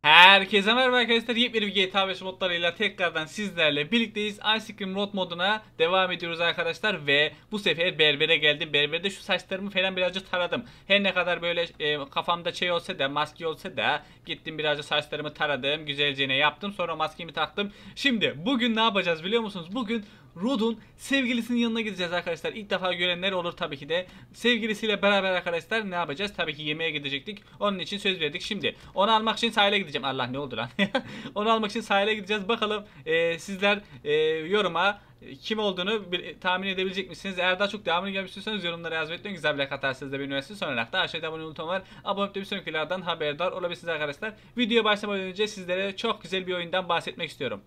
Herkese merhaba arkadaşlar, yepyeni bir GTA 5 modlarıyla tekrardan sizlerle birlikteyiz. Ice Cream Road moduna devam ediyoruz arkadaşlar ve bu sefer berbere geldim. Berberde şu saçlarımı falan birazcık taradım. Her ne kadar böyle kafamda şey olsa da, maske olsa da gittim birazcık saçlarımı taradım. Güzelce ne yaptım, sonra maskemi taktım. Şimdi bugün ne yapacağız biliyor musunuz? Bugün Rod'un sevgilisinin yanına gideceğiz arkadaşlar. İlk defa görenler olur tabii ki de. Sevgilisiyle beraber arkadaşlar ne yapacağız? Tabii ki yemeğe gidecektik. Onun için söz verdik. Şimdi onu almak için sahile gideceğim. Allah, ne oldu lan? Onu almak için sahile gideceğiz. Bakalım sizler yoruma kim olduğunu tahmin edebilecek misiniz? Eğer daha çok devamını gelmek istiyorsanız yorumlara yazmayı unutmayın. Güzel bir like atarsınız da beni üniversite sonra da aşağıda abone buton var. Abone olup bir sonrakilerden haberdar olabilirsiniz arkadaşlar. Videoya başlamadan önce sizlere çok güzel bir oyundan bahsetmek istiyorum.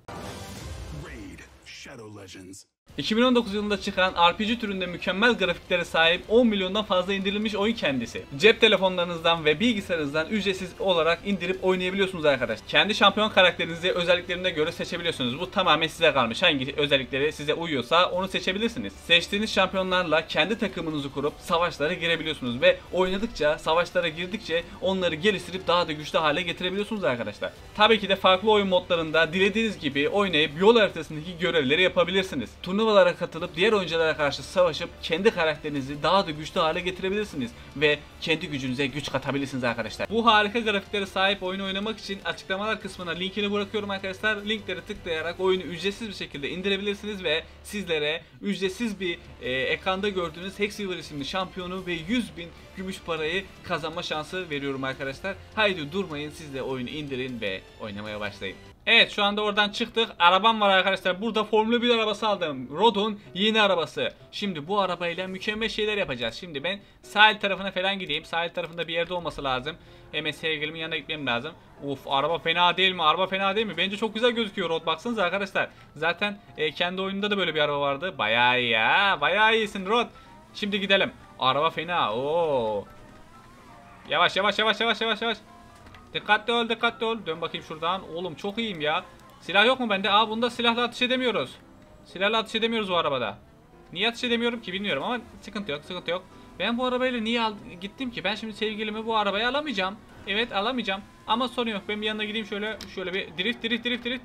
Shadow Legends. 2019 yılında çıkan RPG türünde mükemmel grafiklere sahip 10 milyondan fazla indirilmiş oyun kendisi. Cep telefonlarınızdan ve bilgisayarınızdan ücretsiz olarak indirip oynayabiliyorsunuz arkadaşlar. Kendi şampiyon karakterinizi özelliklerine göre seçebiliyorsunuz. Bu tamamen size kalmış. Hangi özellikleri size uyuyorsa onu seçebilirsiniz. Seçtiğiniz şampiyonlarla kendi takımınızı kurup savaşlara girebiliyorsunuz ve oynadıkça, savaşlara girdikçe onları geliştirip daha da güçlü hale getirebiliyorsunuz arkadaşlar. Tabii ki de farklı oyun modlarında dilediğiniz gibi oynayıp yol haritasındaki görevleri yapabilirsiniz. Turnuvalara katılıp diğer oyunculara karşı savaşıp kendi karakterinizi daha da güçlü hale getirebilirsiniz ve kendi gücünüze güç katabilirsiniz arkadaşlar. Bu harika grafiklere sahip oyunu oynamak için açıklamalar kısmına linkini bırakıyorum arkadaşlar. Linkleri tıklayarak oyunu ücretsiz bir şekilde indirebilirsiniz ve sizlere ücretsiz bir ekranda gördüğünüz Hexweaver isimli şampiyonu ve 100.000 gümüş parayı kazanma şansı veriyorum arkadaşlar. Haydi durmayın, siz de oyunu indirin ve oynamaya başlayın. Evet, şu anda oradan çıktık. Arabam var arkadaşlar. Burada Formula 1 arabası aldım. Rod'un yeni arabası. Şimdi bu arabayla mükemmel şeyler yapacağız. Şimdi ben sahil tarafına falan gideyim. Sahil tarafında bir yerde olması lazım. Hemen sevgilimin yanına gitmem lazım. Uf, araba fena değil mi? Araba fena değil mi? Bence çok güzel gözüküyor Rod. Baksanıza arkadaşlar. Zaten kendi oyununda da böyle bir araba vardı. Bayağı iyi ya. Bayağı iyisin Rod. Şimdi gidelim. Araba fena. Oo. Yavaş yavaş yavaş yavaş yavaş yavaş. Dikkatli ol, dikkatli ol. Dön bakayım şuradan. Oğlum çok iyiyim ya. Silah yok mu bende? Aa, bunda silahla atış edemiyoruz. Silahla atış edemiyoruz bu arabada. Niye atış edemiyorum ki bilmiyorum ama sıkıntı yok, sıkıntı yok. Ben bu arabayla niye gittim ki? Ben şimdi sevgilimi bu arabaya alamayacağım. Evet, alamayacağım. Ama sorun yok. Ben bir yanına gideyim şöyle bir drift drift drift drift.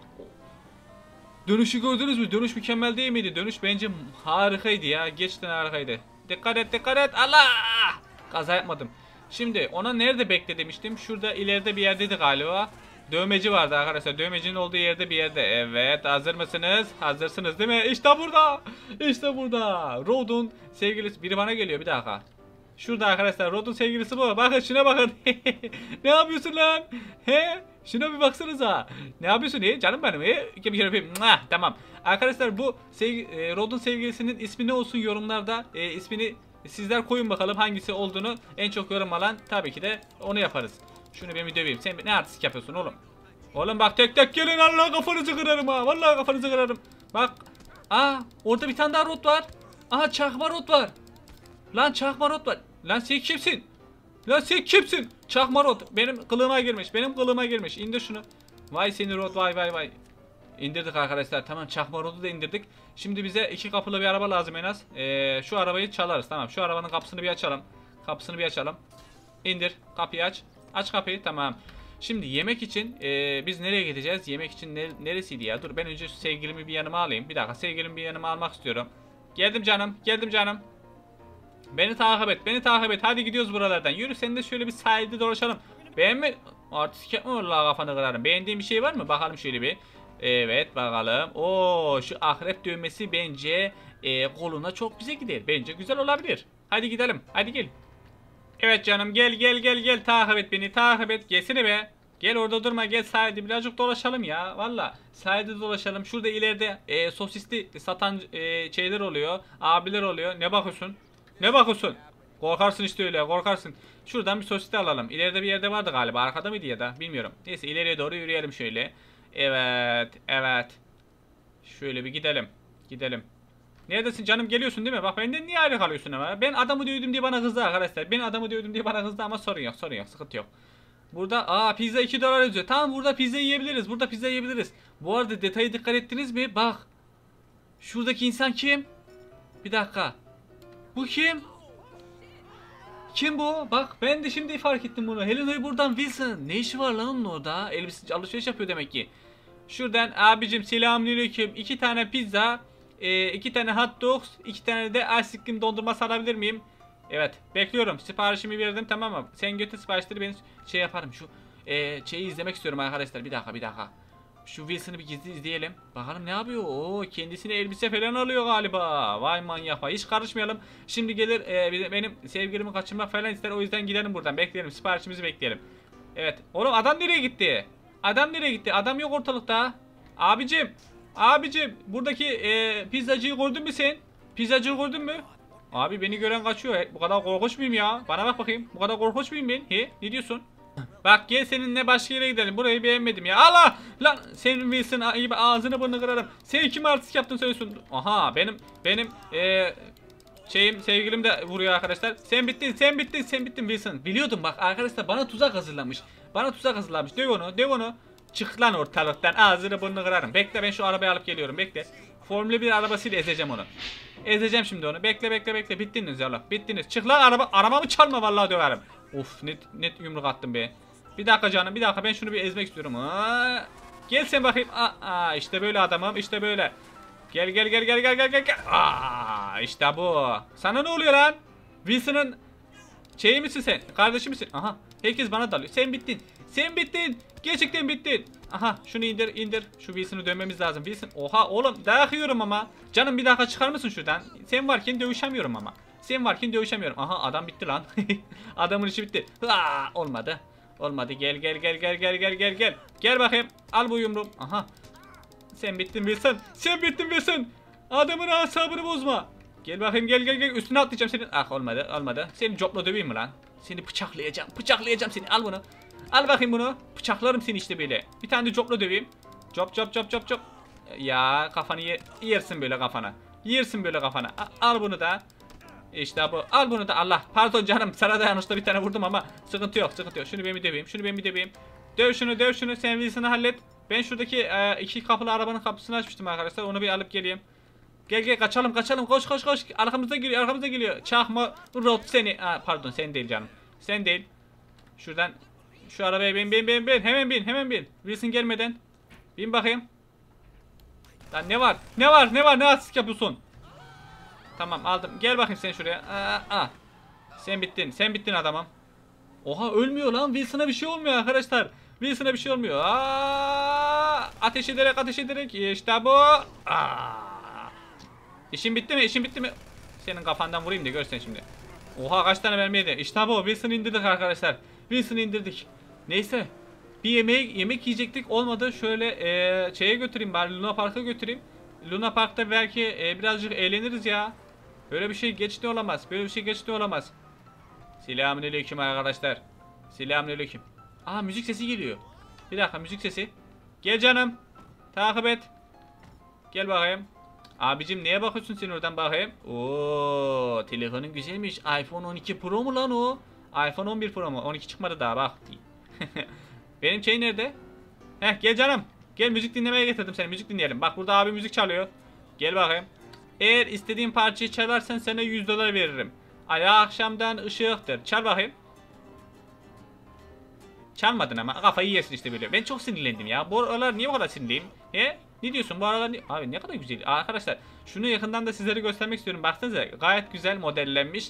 Dönüşü gördünüz mü? Dönüş mükemmel değil miydi? Dönüş bence harikaydı ya. Gerçekten harikaydı. Dikkat et, dikkat et. Allah! Kaza yapmadım. Şimdi ona nerede bekle demiştim? Şurada ileride bir yerdeydi galiba. Dövmeci vardı arkadaşlar. Dövmecinin olduğu yerde bir yerde. Evet, hazır mısınız? Hazırsınız değil mi? İşte burada. İşte burada. Rod'un sevgilisi. Biri bana geliyor, bir dakika. Şurada arkadaşlar, Rod'un sevgilisi bu. Bakın şuna bakın. Ne yapıyorsun lan? He? Şuna bir baksanıza. Ne yapıyorsun? Canım benim. Bir kere öpeyim. Tamam. Arkadaşlar bu Rod'un sevgilisinin ismi ne olsun yorumlarda? İsmini sizler koyun bakalım, hangisi olduğunu en çok yorum alan tabii ki de onu yaparız. Şunu bir döveyim. Sen ne artistik yapıyorsun oğlum? Oğlum bak, tek tek gelin, Allah kafanızı kırarım ha. Vallahi kafanızı kırarım. Bak. Aa, orada bir tane daha Rod var. Aha, çakma Rod var. Lan çakma Rod var. Lan sen kimsin? Lan sen kimsin? Çakma Rod. Benim kılığıma girmiş. Benim kılığıma girmiş. İndir şunu. Vay seni Rod, vay vay vay. İndirdik arkadaşlar. Tamam, çakma Rod'u da indirdik. Şimdi bize iki kapılı bir araba lazım en az. Şu arabayı çalarız. Tamam, şu arabanın kapısını bir açalım. Kapısını bir açalım. İndir. Kapıyı aç. Aç kapıyı. Tamam. Şimdi yemek için biz nereye gideceğiz? Yemek için neresiydi ya? Dur, ben önce şu sevgilimi bir yanıma alayım. Bir dakika, sevgilimi bir yanıma almak istiyorum. Geldim canım. Geldim canım. Beni takip et. Beni takip et. Hadi gidiyoruz buralardan. Yürü, sen de şöyle bir sahilde dolaşalım. Beğenme. Artistik yapma vallahi, kafanı kırarım. Beğendiğin bir şey var mı? Bakalım şöyle bir. Evet, bakalım. Oo, şu akrep dövmesi bence koluna çok güzel gider. Bence güzel olabilir. Hadi gidelim. Hadi gel. Evet canım, gel gel gel gel. Takip et beni. Takip et. Gelsene be. Gel orada durma. Gel sahilde birazcık dolaşalım ya. Valla sahilde dolaşalım. Şurada ileride sosisli satan şeyler oluyor. Abiler oluyor. Ne bakıyorsun? Ne bakıyorsun? Korkarsın işte, öyle korkarsın. Şuradan bir sosis alalım. İleride bir yerde vardı galiba. Arkada mıydı ya da bilmiyorum. Neyse, ileriye doğru yürüyelim şöyle. Evet, evet. Şöyle bir gidelim. Gidelim. Neredesin canım, geliyorsun değil mi? Bak, benden niye ayrı kalıyorsun ama? Ben adamı dövdüm diye bana kızdı arkadaşlar. Ben adamı dövdüm diye bana kızdı ama sorun yok, sorun yok, sıkıntı yok. Burada pizza 2 dolar yazıyor. Tamam, burada pizza yiyebiliriz. Burada pizza yiyebiliriz. Bu arada detayı dikkat ettiniz mi? Bak. Şuradaki insan kim? Bir dakika. Bu kim? Kim bu? Bak ben de şimdi fark ettim bunu. Helena'yı buradan Wilson. Ne işi var lan onun orada? Elbise alışveriş yapıyor demek ki. Şuradan abicim selamünaleyküm. 2 tane pizza, 2 tane hot dogs, 2 tane de ice cream dondurma alabilir miyim? Evet bekliyorum. Siparişimi verdim tamam mı? Sen götür siparişleri ben şey yaparım. Şu şeyi izlemek istiyorum arkadaşlar. Bir dakika. Şu Wilson'ı bir gizli izleyelim. Bakalım ne yapıyor? Oo kendisine elbise falan alıyor galiba. Vay manyak vay. Hiç karışmayalım. Şimdi gelir benim sevgilimi kaçırmak falan ister. O yüzden gidelim buradan. Bekleyelim. Siparişimizi bekleyelim. Evet. Oğlum adam nereye gitti? Adam nereye gitti? Adam yok ortalıkta. Abicim. Buradaki pizzacıyı gördün mü sen? Pizzacıyı gördün mü? Abi beni gören kaçıyor. Bu kadar korkunç muyum ya? Bana bak bakayım. Bu kadar korkunç muyum ben? He? Ne diyorsun? Bak gel seninle başka yere gidelim. Burayı beğenmedim ya. Allah! Lan senin Wilson gibi ağzını burnunu kırarım. Sen kim artist yaptın söylüyorsun. Aha benim sevgilim de vuruyor arkadaşlar. Sen bittin Wilson. Biliyordum bak arkadaşlar bana tuzak hazırlamış. Döv onu. Çık lan ortalıktan ağzını burnunu kırarım. Bekle ben şu arabayı alıp geliyorum bekle. Formula 1 arabasıyla ezeceğim onu. Ezeceğim şimdi onu. Bekle. Bittiniz ya Allah. Bittiniz. Çık lan arabamı çalma vallahi döverim. Of net yumruk attım be. Bir dakika canım ben şunu bir ezmek istiyorum. Gel sen bakayım. İşte böyle adamım işte böyle. Gel. İşte bu. Sana ne oluyor lan? Wilson'ın şeyi misin sen? Kardeşi misin? Aha herkes bana dalıyor. Sen bittin. Gerçekten bittin. Aha şunu indir. Şu Wilson'ı dönmemiz lazım. Wilson oha oğlum dayak yiyorum ama. Canım bir dakika çıkar mısın şuradan? Sen varken dövüşemiyorum ama. Aha adam bitti lan. Adamın işi bitti. Olmadı. Gel. Gel bakayım. Al bu yumruğu. Aha. Sen bittin Wilson. Adamın asabını bozma. Gel bakayım gel. Üstüne atlayacağım senin. Olmadı. Seni copla döveyim mi lan? Seni bıçaklayacağım seni. Al bunu. Al bakayım bunu. Bıçaklarım seni işte böyle. Bir tane de copla döveyim. Cop. Ya kafanı yersin böyle kafana. Al bunu da. İşte bu. Al bunu da. Allah. Pardon canım. Sana da yanlışta bir tane vurdum ama sıkıntı yok. Şunu ben bir döveyim. Döv şunu. Sen Wilson'ı hallet. Ben şuradaki 2 kapılı arabanın kapısını açmıştım arkadaşlar. Onu bir alıp geleyim. Gel kaçalım. Koş. Arkamızda geliyor. Çakma rot seni. Pardon sen değil canım. Sen değil. Şuradan şu arabaya bin. Hemen bin. Wilson gelmeden. Bin bakayım. Lan ne var? Ne artistik yapıyorsun? Tamam aldım. Gel bakayım sen şuraya. Sen bittin adamım. Oha ölmüyor lan. Wilson'a bir şey olmuyor arkadaşlar. Ateş ederek. İşte bu. İşin bitti mi? Senin kafandan vurayım da görsen şimdi. Oha kaç tane mermi yedi. İşte bu. Wilson'ı indirdik arkadaşlar. Neyse. Bir yemek yiyecektik olmadı. Şöyle şeye götüreyim bari Luna Park'a götüreyim. Luna Park'ta belki birazcık eğleniriz ya. Böyle bir şey geçti olamaz. Selamünaleyküm arkadaşlar. Müzik sesi geliyor. Bir dakika müzik sesi. Gel canım. Takip et. Gel bakayım. Abicim neye bakıyorsun sen oradan bakayım? Oo, telefonun güzelmiş. iPhone 12 Pro mu lan o? iPhone 11 Pro mu? 12 çıkmadı daha bak. Benim şey nerede? Gel canım. Gel müzik dinlemeye getirdim seni. Müzik dinleyelim. Bak burada abi müzik çalıyor. Gel bakayım. Eğer istediğin parçayı çalarsan sana $100 veririm. Aya akşamdan ışıktır. Çal bakayım. Çalmadın ama kafayı yersin işte böyle. Ben çok sinirlendim ya. Bu aralar niye bu kadar sinirliyim? Ne diyorsun bu aralar? Abi ne kadar güzel. Arkadaşlar şunu yakından da sizlere göstermek istiyorum. Baksanıza gayet güzel modellenmiş.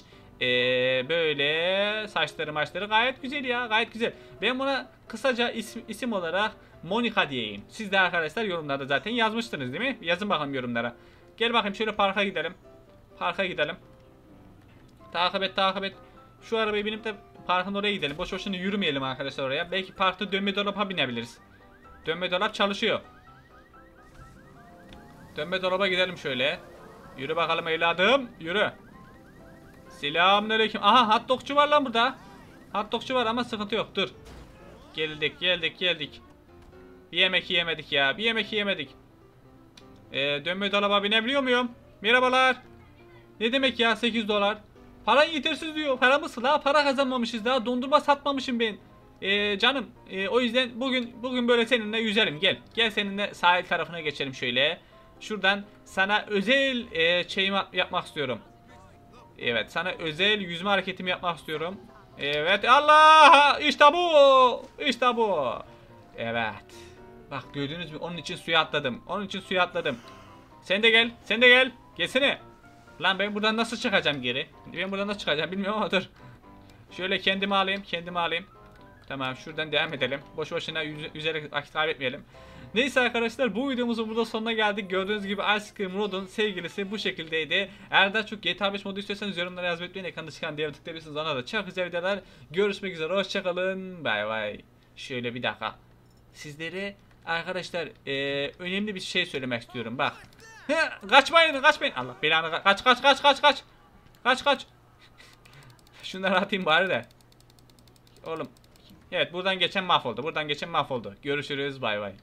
Böyle saçları gayet güzel ya. Gayet güzel. Ben buna kısaca isim olarak Monica diyeyim. Siz de arkadaşlar yorumlarda zaten yazmıştınız değil mi? Yazın bakalım yorumlara. Gel bakayım şöyle parka gidelim. Takip et. Şu arabayı binip de parkın oraya gidelim. Boş boşuna yürümeyelim arkadaşlar oraya. Belki parkta dönme dolaba binebiliriz. Dönme dolap çalışıyor. Dönme dolaba gidelim şöyle. Yürü bakalım evladım. Yürü. Selamünaleyküm. Aha hot dogçu var lan burada. Hot dogçu var ama sıkıntı yok. Dur. Geldik. Bir yemek yemedik. Dönme dolaba binebiliyor muyum? Merhabalar. Ne demek ya $8? Paran yetersiz diyor. Paramız la para kazanmamışız daha. Dondurma satmamışım ben. Canım. O yüzden bugün böyle seninle yüzelim. Gel seninle sahil tarafına geçelim şöyle. Şuradan sana özel yapmak istiyorum. Evet, sana özel yüzme hareketimi yapmak istiyorum. Evet, Allah! İşte bu! İşte bu! Evet. Bak gördünüz mü? Onun için suya atladım. Onun için suya atladım. Sen de gel. Sen de gel. Gelsene. Lan ben buradan nasıl çıkacağım geri? Ben buradan nasıl çıkacağım bilmiyorum ama dur. Şöyle kendimi alayım. Kendimi alayım. Tamam, şuradan devam edelim. Boş boşuna yüzerek vakit kaybetmeyelim. Neyse arkadaşlar, bu videomuzun burada sonuna geldik. Gördüğünüz gibi Ice Cream Rod'un sevgilisi bu şekildeydi. Eğer daha çok GTA 5 modu istiyorsanız yorumlara yazmayı unutmayın. Ekranda çıkan diğer tıklayabilirsiniz. Ona da çok güzel videolar. Görüşmek üzere. Hoşçakalın. Bay bay. Şöyle bir dakika. Sizlere arkadaşlar önemli bir şey söylemek istiyorum. Bak. Kaçmayın, kaçmayın. Allah belanı, kaç kaç kaç kaç kaç. Kaç kaç. Şunları atayım bari de. Oğlum. Evet, buradan geçen mahvoldu. Buradan geçen mahvoldu. Görüşürüz. Bay bay.